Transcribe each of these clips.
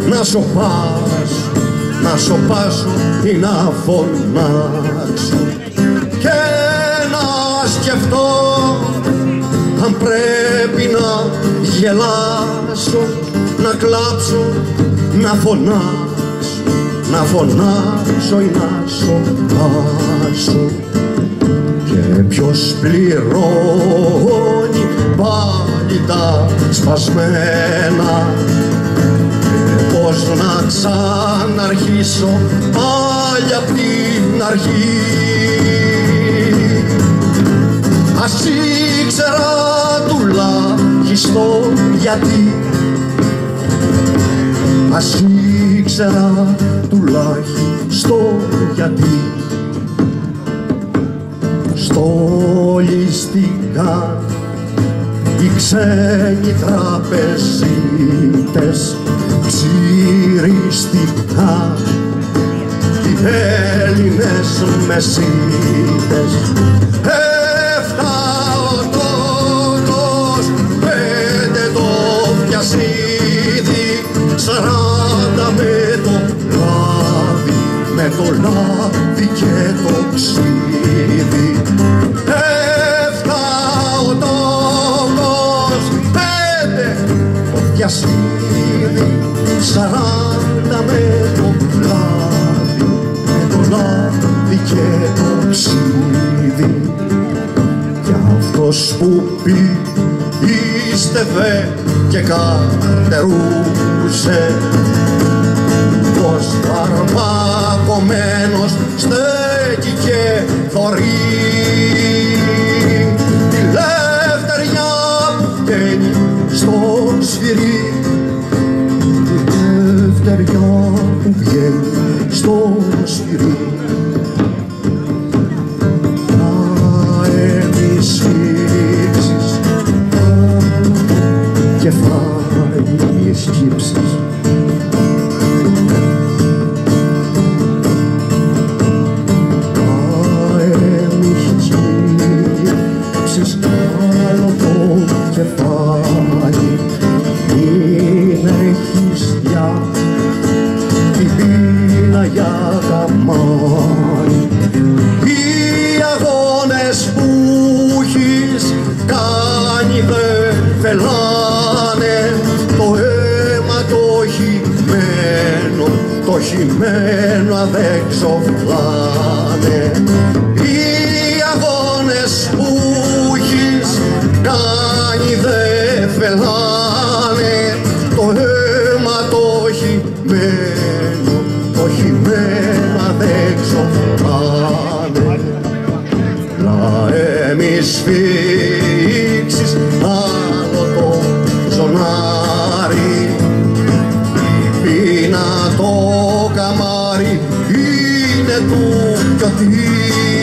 να σωπάσω, να σωπάσω ή να φωνάξω και να σκεφτώ αν πρέπει να γελάσω, να κλάψω, να φωνάξω, να φωνάξω ή να σωπάσω. Και ποιος πληρώνει πάλι τα σπασμένα και πώς να ξαναρχίσω πάλι απ' την αρχή. Ας ήξερα τουλάχιστον γιατί, ας ήξερα τουλάχιστον γιατί στολιστικά οι ξένοι τραπεζίτες, ψηριστικά οι Έλληνες μεσίτες. Έφταω τόκος, 5 το πιασίδι, 40 με το λάδι, με το λάδι και το ξύδι. Έφταω τόκος, 5 το πιασίδι, 40 με το λάδι, με το λάδι και το ξύδι. Κι αυτός που πίστευε και καρτερούσε πως φαρμακωμένος στέκει και θωρεί τη λευτεριά που βγαίνει στο σφυρί, τη λευτεριά που βγαίνει στο σφυρί. Κεφάλιες κύψεις αέμις κύψεις άλλο το κεφάλι μην έχεις πια την πείνα για καμάρι. Οι αγώνες που έχεις κάνει δεν φελάνε, το αίμα το χυμένο, το χυμένο αδεξοφλάνε. Οι αγώνες που έχεις κάνει δεν φελάνε, το αίμα το χυμένο, το χυμένο αδεξοφλάνε. Να εμείς φίξεις άλλο το ζωνάρι, η πείνα το καμάρι είναι του πιωτή.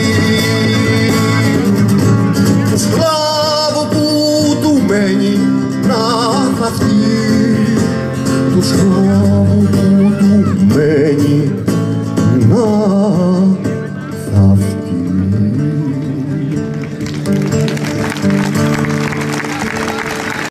Του σκλάβου που του μένει να χαθεί, του σκλάβου